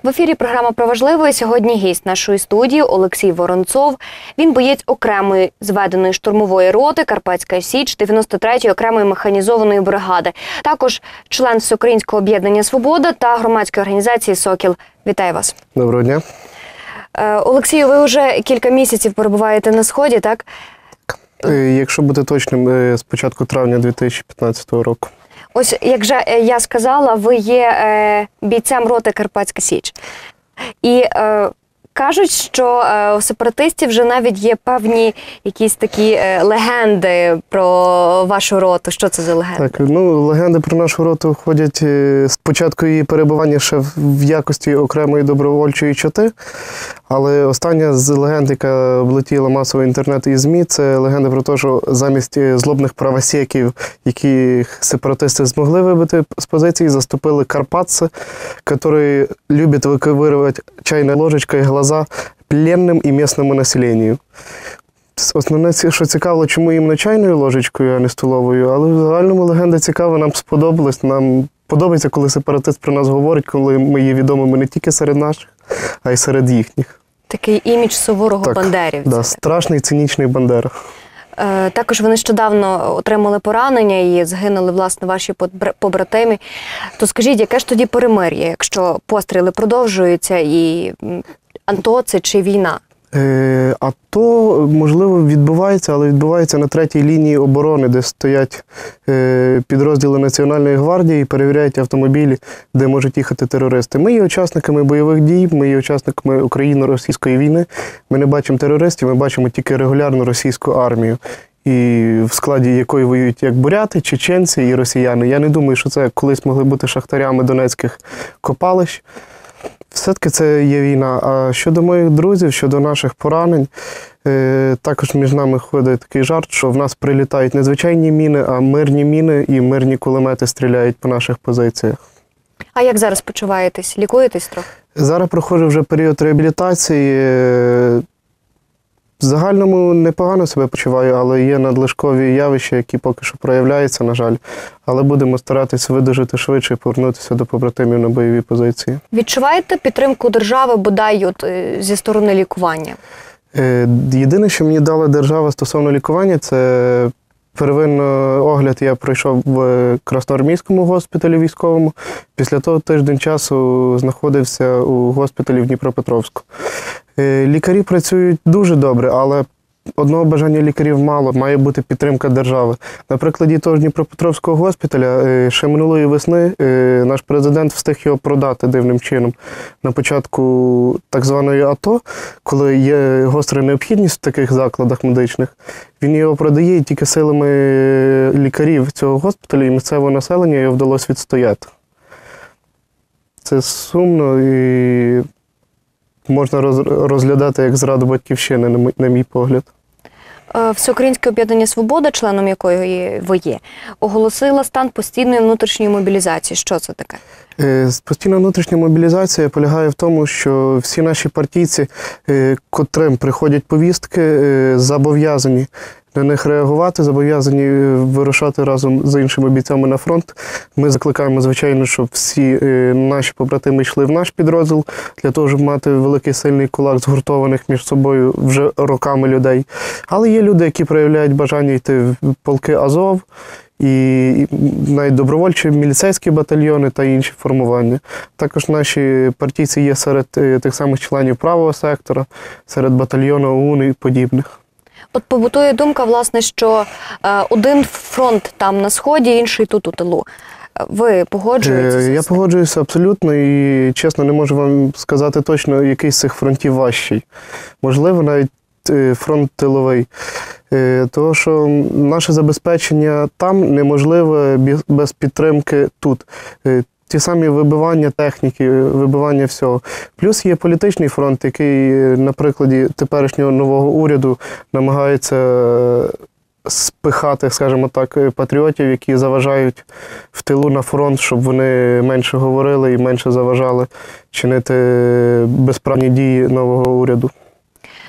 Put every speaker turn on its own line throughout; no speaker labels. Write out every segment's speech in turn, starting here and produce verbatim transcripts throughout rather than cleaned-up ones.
В ефірі програма «Про важливе». Сьогодні гість нашої студії Олексій Воронцов. Він боєць окремої зведеної штурмової роти «Карпатська Січ» дев'яносто третьої окремої механізованої бригади. Також член Всеукраїнського об'єднання «Свобода» та громадської організації «Сокіл». Вітаю вас.
Доброго дня.
Олексію, ви вже кілька місяців перебуваєте на Сході, так?
Якщо бути точним, з початку травня дві тисячі п'ятнадцятого року.
Ось, як же я сказала, ви є е, бійцем роти «Карпатська Січ». І е, кажуть, що е, у сепаратистів вже навіть є певні якісь такі е, легенди про вашу роту. Що це за легенди?
Так, ну, легенди про нашу роту ходять е, з початку її перебування ще в якості окремої добровольчої чоти. Але остання з легенд, яка облетіла масово інтернет і ЗМІ, це легенда про те, що замість злобних правосеків, яких сепаратисти змогли вибити з позиції, заступили карпатці, які люблять виковирювати чайною ложечкою глаза пленним і місцевому населенню. Основне, що цікаво, чому їм не чайною ложечкою, а не столовою, але в загальному легенда цікава, нам сподобалась, нам подобається, коли сепаратист про нас говорить, коли ми є відомими не тільки серед наших, а й серед їхніх.
Такий імідж суворого
так,
бандерівця.
Да, страшний, цинічний бандера.
Е, також ви нещодавно отримали поранення і згинули, власне, ваші побратимі. То скажіть, яке ж тоді перемир'я, якщо постріли продовжуються і АТО це чи війна?
Е, АТО, можливо, відбувається, але відбувається на третій лінії оборони, де стоять е, підрозділи Національної гвардії і перевіряють автомобілі, де можуть їхати терористи. Ми є учасниками бойових дій, ми є учасниками Україно-російської війни. Ми не бачимо терористів, ми бачимо тільки регулярну російську армію, і в складі якої воюють як буряти, чеченці і росіяни. Я не думаю, що це колись могли бути шахтарями донецьких копалищ. Все-таки це є війна. А щодо моїх друзів, щодо наших поранень, е, також між нами ходить такий жарт, що в нас прилітають не звичайні міни, а мирні міни і мирні кулемети стріляють по наших позиціях.
А як зараз почуваєтесь? Лікуєтесь трохи?
Зараз проходжу вже період реабілітації. В загальному непогано себе почуваю, але є надлишкові явища, які поки що проявляються, на жаль. Але будемо старатися видужити швидше і повернутися до побратимів на бойові позиції. Відчуваєте підтримку держави, бодай от, зі сторони лікування? Єдине, що мені дала держава стосовно лікування, це первинний огляд я пройшов в Красноармійському госпіталі військовому. Після того тиждень часу знаходився у госпіталі в Дніпропетровську. Лікарі працюють дуже добре, але одного бажання лікарів мало, має бути підтримка держави. На прикладі того ж Дніпропетровського госпіталя ще минулої весни наш президент встиг його продати дивним чином. На початку так званої АТО, коли є гостра необхідність в таких закладах медичних, він його продає і тільки силами лікарів цього госпіталю і місцевого населення його вдалося відстояти. Це сумно і можна розглядати як зраду батьківщини, на мій погляд.
Всеукраїнське об'єднання «Свобода», членом якої ви є, оголосила стан постійної внутрішньої мобілізації. Що це таке?
Постійна внутрішня мобілізація полягає в тому, що всі наші партійці, котрим приходять повістки, зобов'язані на них реагувати, зобов'язані вирушати разом з іншими бійцями на фронт. Ми закликаємо, звичайно, щоб всі наші побратими йшли в наш підрозділ, для того, щоб мати великий сильний кулак згуртованих між собою вже роками людей. Але є люди, які проявляють бажання йти в полки Азов, і навіть добровольчі міліцейські батальйони та інші формування. Також наші партійці є серед тих самих членів правого сектора, серед батальйону ОУН і подібних.
От побутує думка, власне, що е, один фронт там на Сході, інший тут у тилу. Ви погоджуєтеся?
Я погоджуюся абсолютно і, чесно, не можу вам сказати точно, який з цих фронтів важчий. Можливо, навіть фронт тиловий. Тому що наше забезпечення там неможливе без підтримки тут. Ті самі вибивання техніки, вибивання всього. Плюс є політичний фронт, який на прикладі теперішнього нового уряду намагається спихати, скажімо так, патріотів, які заважають в тилу на фронт, щоб вони менше говорили і менше заважали чинити безправні дії нового уряду.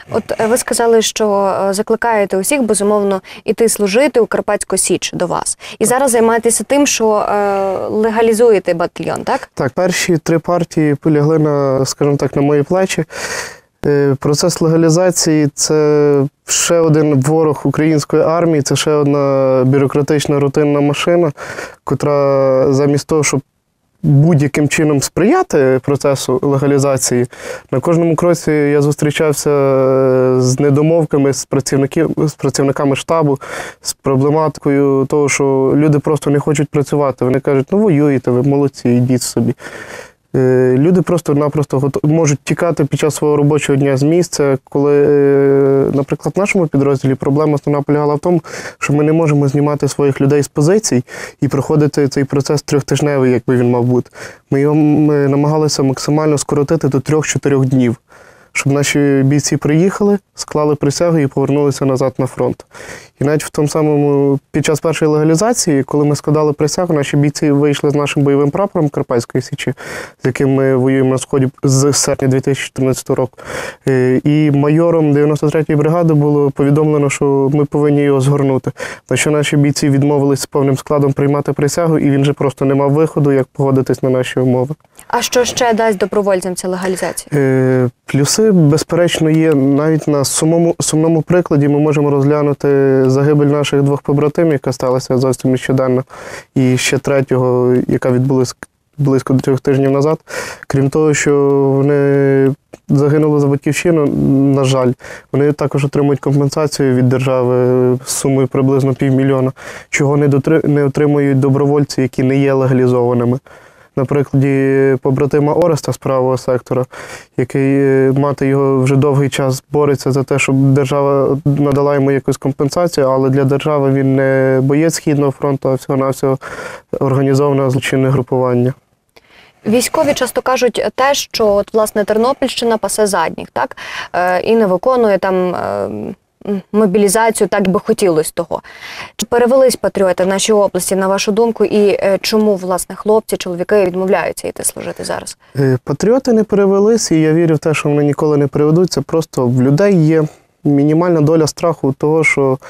От е, ви сказали, що е, закликаєте усіх, безумовно, іти служити у Карпатську Січ до вас. І зараз займаєтеся тим, що е, легалізуєте батальйон, так?
Так, перші три партії полягли на, скажімо так, на мої плечі. Е, Процес легалізації – це ще один ворог української армії, це ще одна бюрократична рутинна машина, котра замість того, щоб будь-яким чином сприяти процесу легалізації, на кожному кроці я зустрічався з недомовками, з, працівників, з працівниками штабу, з проблематикою того, що люди просто не хочуть працювати. Вони кажуть, ну воюєте, ви молодці, йдіть собі. Е, Люди просто-напросто готов- можуть тікати під час свого робочого дня з місця, коли, е, наприклад, в нашому підрозділі проблема основна полягала в тому, що ми не можемо знімати своїх людей з позицій і проходити цей процес трьохтижневий, якби він мав бути. Ми його ми намагалися максимально скоротити до трьох-чотирьох днів, щоб наші бійці приїхали, склали присягу і повернулися назад на фронт. І навіть в тому самому, під час першої легалізації, коли ми складали присягу, наші бійці вийшли з нашим бойовим прапором Карпатської Січі, з яким ми воюємо на Сході з серпня дві тисячі чотирнадцятого року. Е, І майором дев'яносто третьої бригади було повідомлено, що ми повинні його згорнути. На що наші бійці відмовились з повним складом приймати присягу, і він же просто не мав виходу, як погодитись на наші умови.
А що ще дасть добровольцям ця легалізація?
Е, Плюси, безперечно, є. Навіть на сумному, сумному прикладі ми можемо розглянути загибель наших двох побратимів, яка сталася зовсім нещодавно, і ще третього, яка відбулася близько до трьох тижнів назад. Крім того, що вони загинули за батьківщину, на жаль, вони також отримують компенсацію від держави з сумою приблизно півмільйона, чого не, дотри... не отримують добровольці, які не є легалізованими. На прикладі побратима Ореста з правого сектора, який, мати його вже довгий час бореться за те, щоб держава надала йому якусь компенсацію, але для держави він не боєць Східного фронту, а всього-навсього організоване злочинне групування.
Військові часто кажуть те, що от, власне, Тернопільщина пасе задніх, так? Е, і не виконує там е, мобілізацію, так би хотілося того. Чи перевелись патріоти в нашій області, на вашу думку, і е, чому, власне, хлопці, чоловіки відмовляються йти служити зараз?
Е, Патріоти не перевелись, і я вірю в те, що вони ніколи не переведуться. Просто в людей є мінімальна доля страху того, що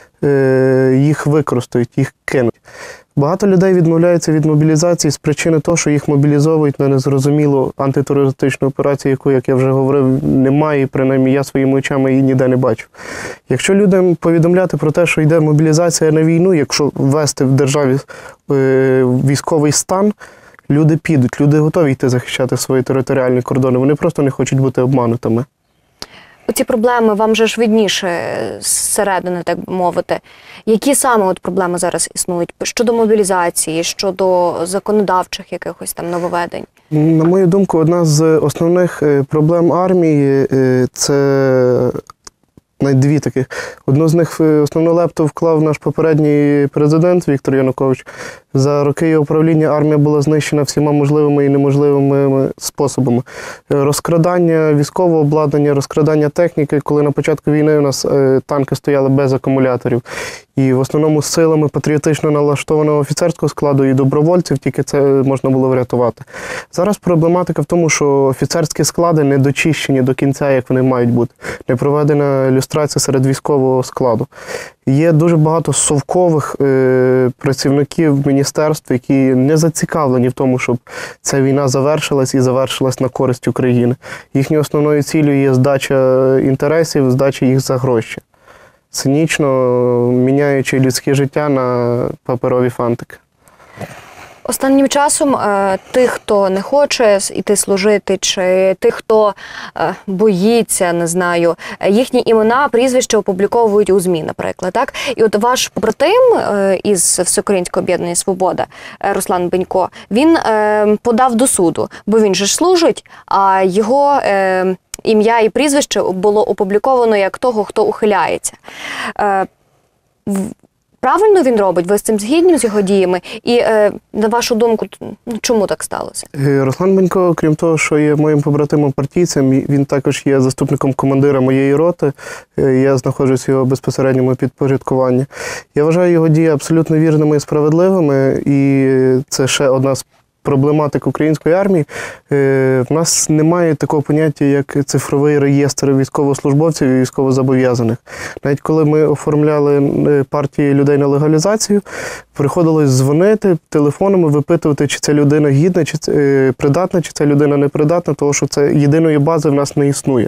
е, їх використають, їх кинуть. Багато людей відмовляються від мобілізації з причини того, що їх мобілізовують на незрозумілу антитерористичну операцію, яку, як я вже говорив, немає, і принаймні я своїми очами її ніде не бачу. Якщо людям повідомляти про те, що йде мобілізація на війну, якщо ввести в державі е, військовий стан, люди підуть, люди готові йти захищати свої територіальні кордони, вони просто не хочуть бути обманутими.
Оці проблеми вам же ж видніше зсередини, так би мовити. Які саме от проблеми зараз існують щодо мобілізації, щодо законодавчих якихось там нововведень?
На мою думку, одна з основних проблем армії – це навіть дві таких. Одну з них основну лепту вклав наш попередній президент Віктор Янукович. За роки його правління армія була знищена всіма можливими і неможливими способами. Розкрадання військового обладнання, розкрадання техніки, коли на початку війни у нас танки стояли без акумуляторів. І в основному силами патріотично налаштованого офіцерського складу і добровольців тільки це можна було врятувати. Зараз проблематика в тому, що офіцерські склади не дочищені до кінця, як вони мають бути. Не проведена люстрація серед військового складу. Є дуже багато совкових е, працівників міністерств, які не зацікавлені в тому, щоб ця війна завершилась і завершилась на користь України. Їхньою основною ціллю є здача інтересів, здача їх за гроші. Цинічно міняючи людське життя на паперові фантики.
Останнім часом е, тих, хто не хоче йти служити, чи тих, хто е, боїться, не знаю, їхні імена, прізвища опубліковують у ЗМІ, наприклад. Так? І от ваш побратим е, із Всеукраїнського об'єднання «Свобода» е, Руслан Бенько, він е, подав до суду, бо він же ж служить, а його е, ім'я і прізвище було опубліковано як того, хто ухиляється. Е, Правильно він робить? Ви з цим згідні, з його діями? І, е, на вашу думку, чому так сталося?
Руслан Бенько, крім того, що є моїм побратимом-партійцем, він також є заступником командира моєї роти. Я знаходжусь в його безпосередньому підпорядкуванні. Я вважаю його дії абсолютно вірними і справедливими, і це ще одна з проблематику української армії, в нас немає такого поняття, як цифровий реєстр військовослужбовців і військовозобов'язаних. Навіть коли ми оформляли партії людей на легалізацію, приходилось дзвонити телефонами, випитувати, чи ця людина гідна, чи це придатна, чи ця людина непридатна, тому що це єдиної бази в нас не існує.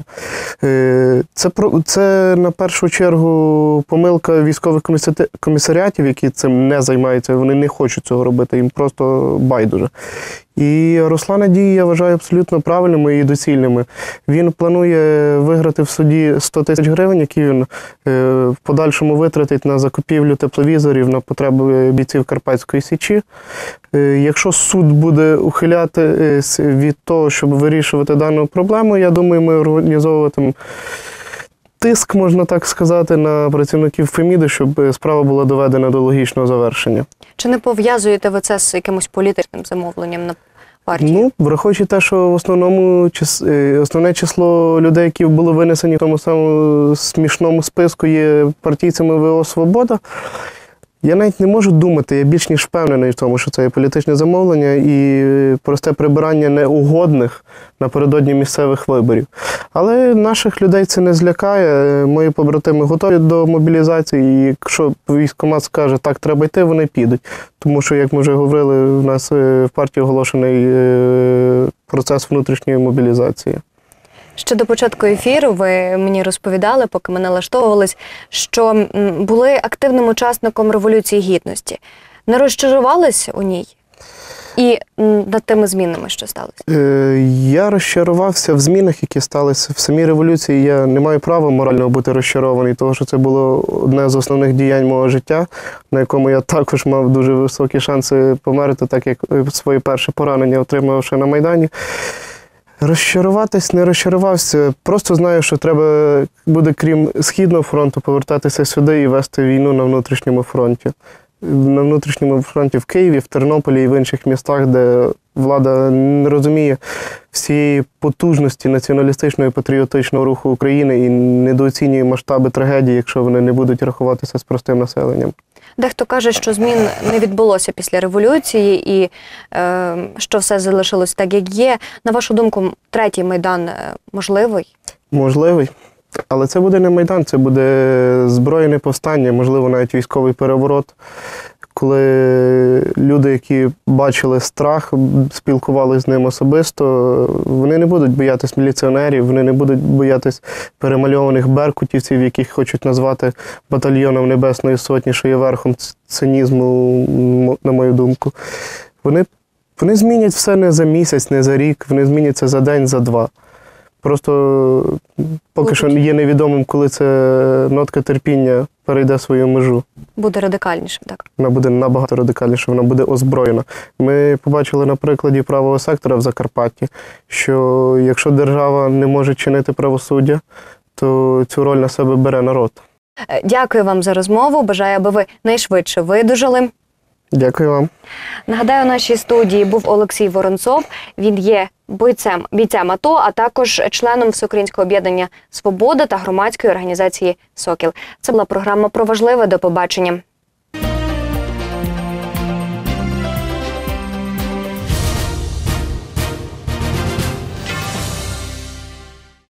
Це, це на першу чергу помилка військових комісаріатів, які цим не займаються, вони не хочуть цього робити, їм просто байдуже. І Руслана дії, я вважаю, абсолютно правильними і доцільними. Він планує виграти в суді сто тисяч гривень, які він в подальшому витратить на закупівлю тепловізорів на потреби бійців Карпатської Січі. Якщо суд буде ухиляти від того, щоб вирішувати дану проблему, я думаю, ми організовуватимемо тиск, можна так сказати, на працівників Феміди, щоб справа була доведена до логічного завершення.
Чи не пов'язуєте ви це з якимось політичним замовленням на партію?
Ну, враховуючи те, що в основному основне число людей, які були винесені в тому самому смішному списку, є партійцями ВО «Свобода», я навіть не можу думати, я більш ніж впевнений в тому, що це є політичне замовлення і просте прибирання неугодних напередодні місцевих виборів. Але наших людей це не злякає, мої побратими готові до мобілізації, і якщо військкомат скаже, так, треба йти, вони підуть. Тому що, як ми вже говорили, у нас в партії оголошений процес внутрішньої мобілізації.
Ще до початку ефіру ви мені розповідали, поки ми налаштовувались, що були активним учасником Революції Гідності. Не розчарувались у ній? І над тими змінами, що сталося?
Я розчарувався в змінах, які сталися в самій революції. Я не маю права морально бути розчарований, тому що це було одне з основних діянь мого життя, на якому я також мав дуже високі шанси померти, так як своє перше поранення отримав ще на Майдані. Розчаруватись не розчарувався. Просто знаю, що треба буде, крім Східного фронту, повертатися сюди і вести війну на внутрішньому фронті. На внутрішньому фронті в Києві, в Тернополі і в інших містах, де влада не розуміє всієї потужності націоналістичного і патріотичного руху України і недооцінює масштаби трагедії, якщо вони не будуть рахуватися з простим населенням.
Дехто каже, що змін не відбулося після революції і е, що все залишилось так, як є. На вашу думку, третій Майдан можливий?
Можливий. Але це буде не Майдан, це буде збройне повстання, можливо, навіть військовий переворот. Коли люди, які бачили страх, спілкувалися з ним особисто, вони не будуть боятись міліціонерів, вони не будуть боятись перемальованих беркутівців, яких хочуть назвати батальйоном Небесної Сотні, що є верхом цинізму, на мою думку. Вони, вони змінять все не за місяць, не за рік, вони зміняться за день, за два. Просто поки що є невідомим, коли це нотка терпіння перейде свою межу.
Буде радикальнішим, так?
Вона буде набагато радикальніша, вона буде озброєна. Ми побачили на прикладі правого сектора в Закарпатті, що якщо держава не може чинити правосуддя, то цю роль на себе бере народ.
Дякую вам за розмову, бажаю, аби ви найшвидше видужали.
Дякую вам.
Нагадаю, у нашій студії був Олексій Воронцов. Він є бойцем, бійцем АТО, а також членом Всеукраїнського об'єднання «Свобода» та громадської організації «Сокіл». Це була програма про важливе. До побачення.